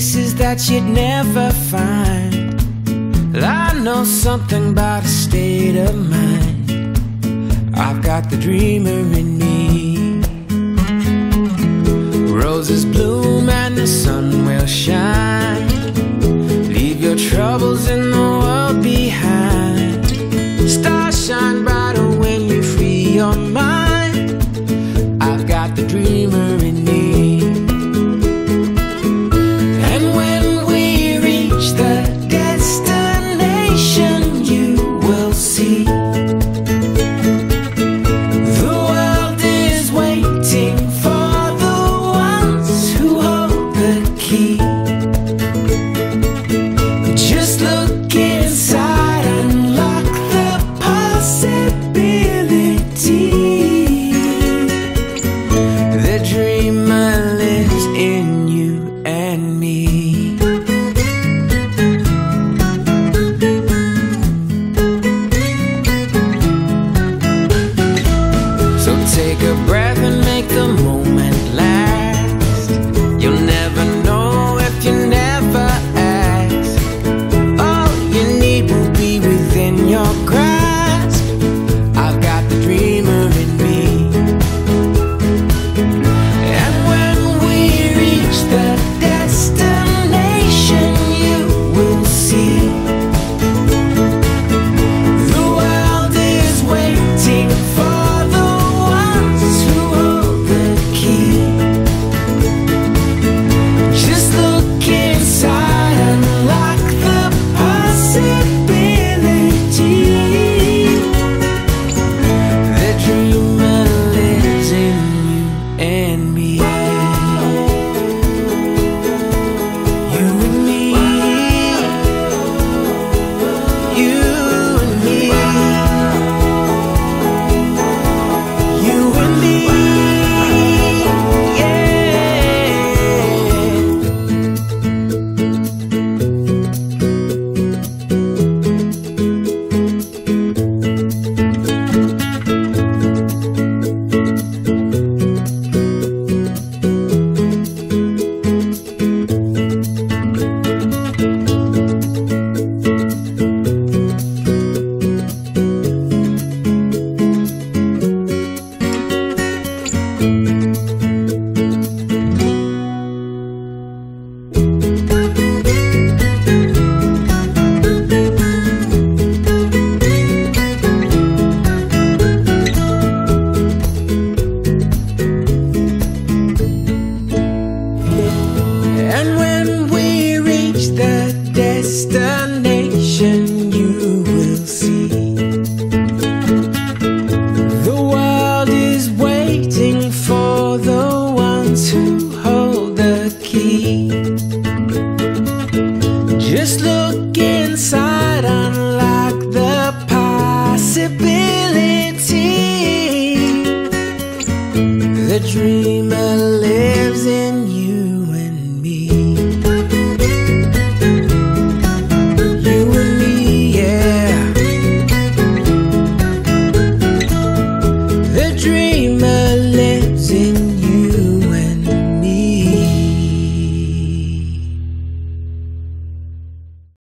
places that you'd never find. Well, I know something about a state of mind. I've got the dreamer in me. Roses bloom and the sun will shine. Leave your troubles in the world behind. Stars shine brighter when you free your mind. I've got the dreamer in me. And when we reach the destination, you will see the world is waiting for the ones who hold the key. Just look inside, unlock the possibility. The dreamer lives in you and me. So take a breath and make the moment last. You'll never know if you never ask. All you need will be within your grasp. I've got the dreamer in me. And when we reach the destination, you will see the world is waiting for the ones who hold the key. Just look inside, unlock the possibility. The dreamer lives in you and me. You and me. You and me. You and me. And when we reach the destination, you will see the world is waiting for the ones who hold the key. Just look inside, unlock the possibility. The dream